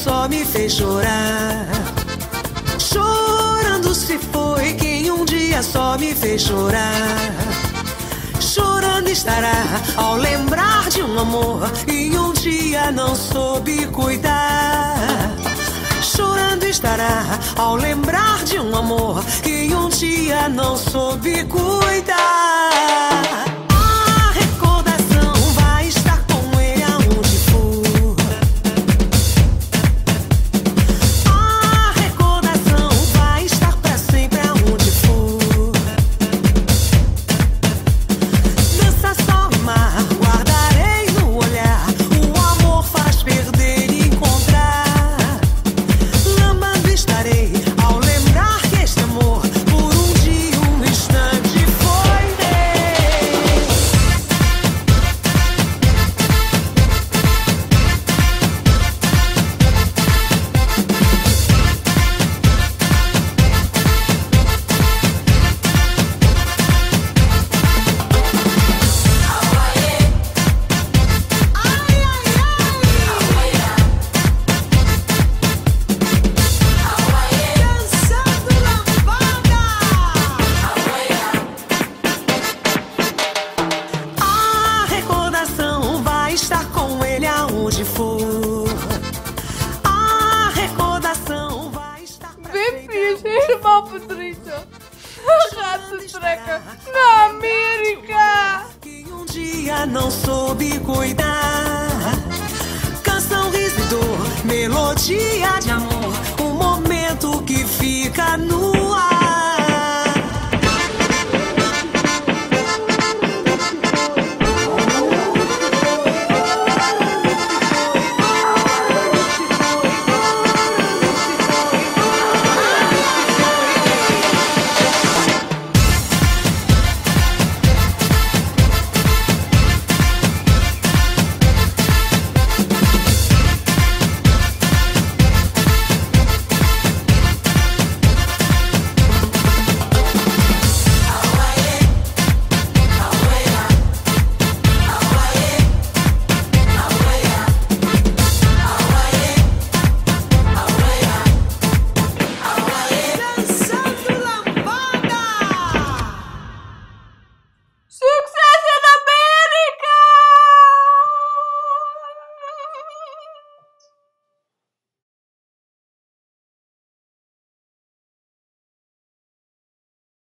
só me fez chorar. Chorando se foi quem um dia só me fez chorar. Chorando estará ao lembrar de um amor que um dia não soube cuidar. Chorando estará ao lembrar de um amor que um dia não soube cuidar. A recordação vai estar com ele aonde for. A recordação vai estar pra sempre aonde for. Dança, sol e mar, guardarei no olhar. O amor faz perder e encontrar. Lambando estarei ao lembrar que este amor por um dia, um instante foi Deus. Dançando lambada. A recordação vai estar com ele aonde for. A recordação vai estar pra Bem sempre fixe, irmão Patrícia. Rato treca na América. que um dia não soube cuidar. Canção, riso e dor, melodia de amor, um momento que fica no